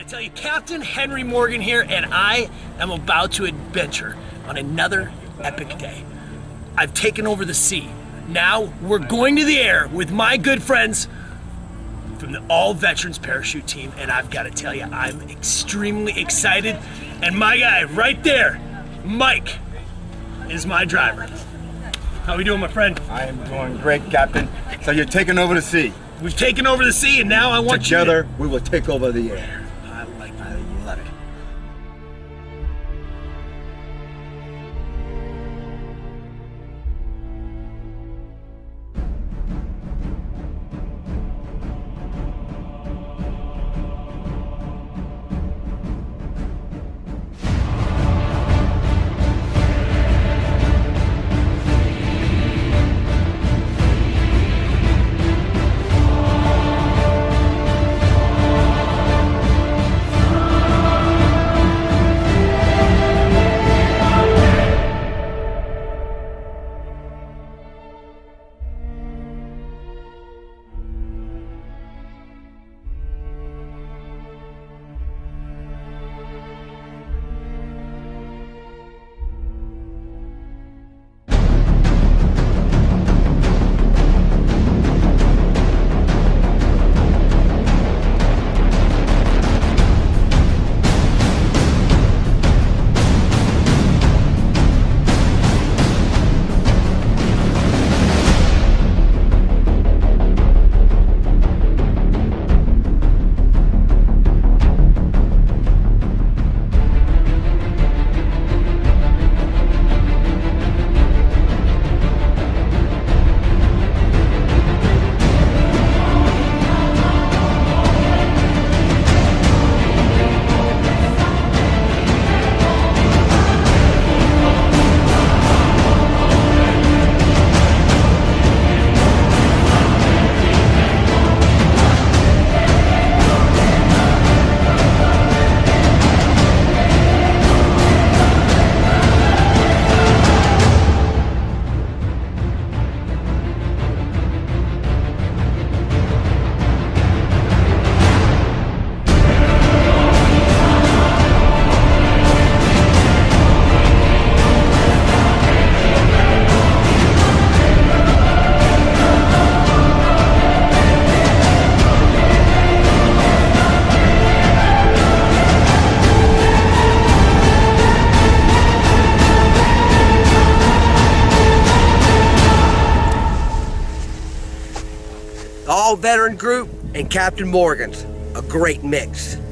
tell you, Captain Henry Morgan here, and I am about to adventure on another epic day. I've taken over the sea. Now we're going to the air with my good friends from the All Veterans Parachute Team, and I've got to tell you, I'm extremely excited. And my guy right there, Mike, is my driver. How we doing, my friend? I am doing great, Captain. So you're taking over the sea. We've taken over the sea, and now I want Together, we will take over the air. I like that. I love it. All veteran group and Captain Morgan's, a great mix.